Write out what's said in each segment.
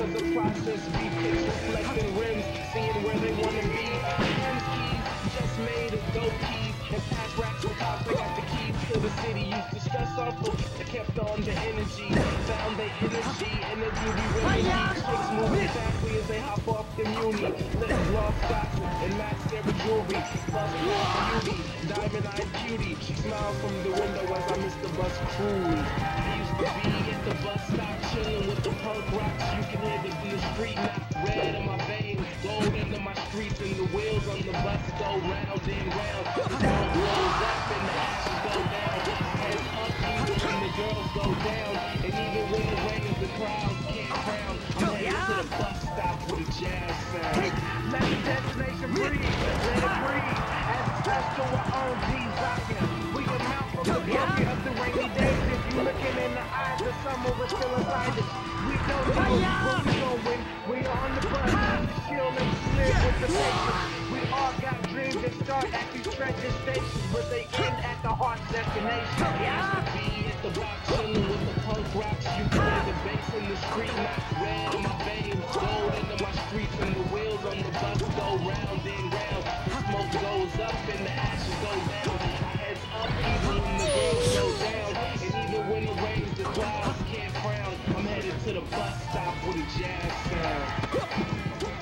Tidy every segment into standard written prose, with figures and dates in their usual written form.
cause the process be pitch reflecting rims, seeing where they wanna be. Hands keys, just made of dope keys, and pass racks with cops. I got the keys to the city. Used to stress off, but I kept on the energy. Found the energy in the doobie remedy. Chicks move exactly as they hop off the muni. Lips lost socks and match their jewelry. Plus beauty, diamond eyed cutie. She smiles from the window as I miss the bus cruise. I used to be at the bus stop chilling with the punk rocks. You can hear them in the street, not red in my veins, gold into my streets, and the wheels on the bus go round and round. The sound blows up and the ashes go down. Heads up even when the girls go down, and even when it rains, the crowds can't crown. I'm headed to the bus stop with a jazz sound. Let the destination breathe, let it breathe. As a special, our own G's rockin'. We can mount from the beauty of the rainy days. If you looking in the eyes, the summer was still inside us. We don't know where we going. We on the bus, chill and live with the patience. We all got dreams that start at these treasure stations, but they end at the heart's destination. I used to be at the block chilling with the punk rocks. You can hear the bass in the street, not red in my veins, gold into my streets, and the wheels on the bus go round and round. The smoke goes up and the ashes go down. I heads up even when the girls go down, and even when it rains, the clouds can't frown. I'm headed to the bus stop with a jazz sound.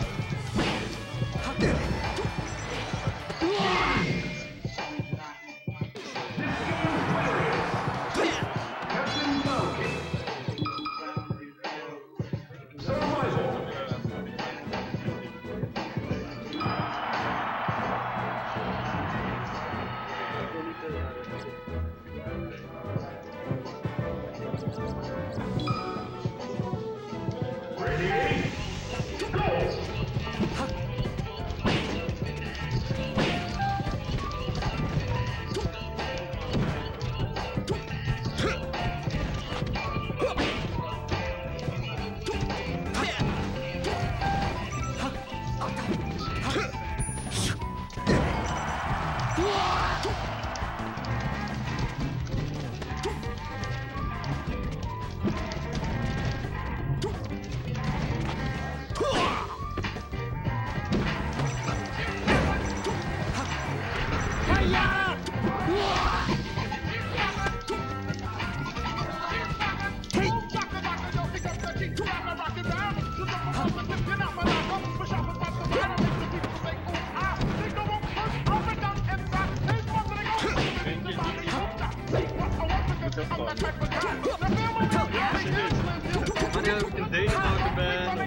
Wanneer ik een deurmotor ben,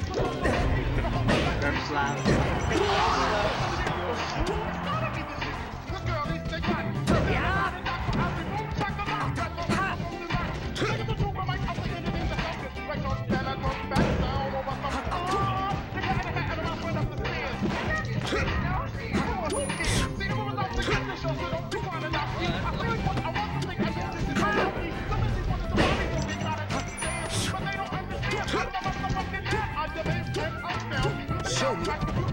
ik slaan. Show me.